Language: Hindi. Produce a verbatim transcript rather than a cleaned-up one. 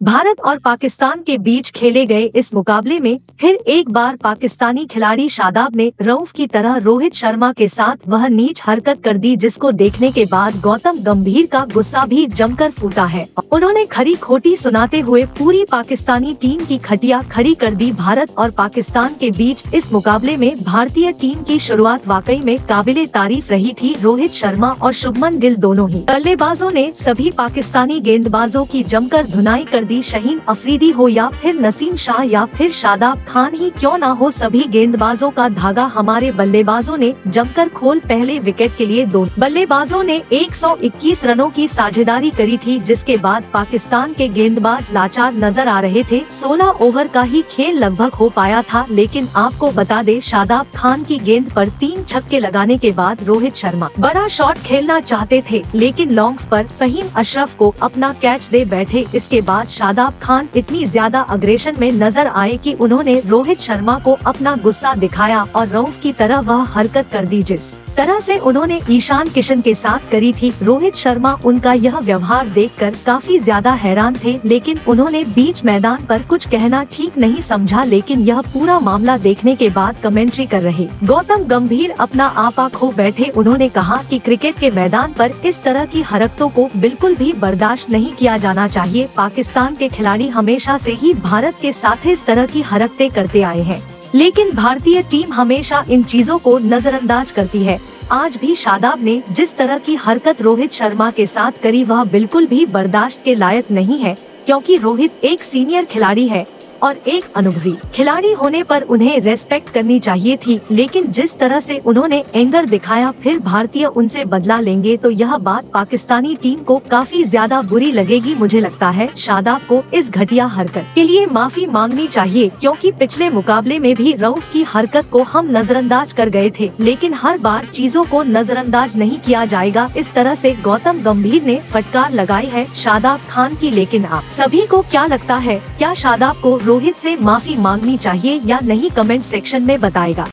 भारत और पाकिस्तान के बीच खेले गए इस मुकाबले में फिर एक बार पाकिस्तानी खिलाड़ी शादाब ने रऊफ की तरह रोहित शर्मा के साथ वह नीच हरकत कर दी, जिसको देखने के बाद गौतम गंभीर का गुस्सा भी जमकर फूटा है। उन्होंने खरी खोटी सुनाते हुए पूरी पाकिस्तानी टीम की खटिया खड़ी कर दी। भारत और पाकिस्तान के बीच इस मुकाबले में भारतीय टीम की शुरुआत वाकई में काबिले तारीफ रही थी। रोहित शर्मा और शुभमन गिल दोनों ही बल्लेबाजों ने सभी पाकिस्तानी गेंदबाजों की जमकर धुनाई कर दी। शहीन अफरीदी हो या फिर नसीम शाह या फिर शादाब खान ही क्यों ना हो, सभी गेंदबाजों का धागा हमारे बल्लेबाजों ने जमकर खोल पहले विकेट के लिए दो बल्लेबाजों ने एक सौ इक्कीस रनों की साझेदारी करी थी, जिसके बाद पाकिस्तान के गेंदबाज लाचार नजर आ रहे थे। सोलह ओवर का ही खेल लगभग हो पाया था, लेकिन आपको बता दे शादाब खान की गेंद पर तीन छक्के लगाने के बाद रोहित शर्मा बड़ा शॉट खेलना चाहते थे, लेकिन लॉन्ग्स पर फहीम अशरफ को अपना कैच दे बैठे। इसके बाद शादाब खान इतनी ज्यादा अग्रेशन में नजर आए कि उन्होंने रोहित शर्मा को अपना गुस्सा दिखाया और रऊफ की तरह वह हरकत कर दी जिस तरह से उन्होंने ईशान किशन के साथ करी थी। रोहित शर्मा उनका यह व्यवहार देखकर काफी ज्यादा हैरान थे, लेकिन उन्होंने बीच मैदान पर कुछ कहना ठीक नहीं समझा। लेकिन यह पूरा मामला देखने के बाद कमेंट्री कर रहे गौतम गंभीर अपना आपा खो बैठे। उन्होंने कहा कि क्रिकेट के मैदान पर इस तरह की हरकतों को बिल्कुल भी बर्दाश्त नहीं किया जाना चाहिए। पाकिस्तान के खिलाड़ी हमेशा से ही भारत के साथ इस तरह की हरकतें करते आए हैं, लेकिन भारतीय टीम हमेशा इन चीजों को नजरअंदाज करती है। आज भी शादाब ने जिस तरह की हरकत रोहित शर्मा के साथ करी वह बिल्कुल भी बर्दाश्त के लायक नहीं है, क्योंकि रोहित एक सीनियर खिलाड़ी है और एक अनुभवी खिलाड़ी होने पर उन्हें रेस्पेक्ट करनी चाहिए थी। लेकिन जिस तरह से उन्होंने एंगर दिखाया फिर भारतीय उनसे बदला लेंगे तो यह बात पाकिस्तानी टीम को काफी ज्यादा बुरी लगेगी। मुझे लगता है शादाब को इस घटिया हरकत के लिए माफी मांगनी चाहिए, क्योंकि पिछले मुकाबले में भी रऊफ की हरकत को हम नजरअंदाज कर गए थे, लेकिन हर बार चीजों को नजरअंदाज नहीं किया जाएगा। इस तरह से गौतम गंभीर ने फटकार लगाई है शादाब खान की। लेकिन आप सभी को क्या लगता है, क्या शादाब को रोहित से माफी मांगनी चाहिए या नहीं, कमेंट सेक्शन में बताएगा।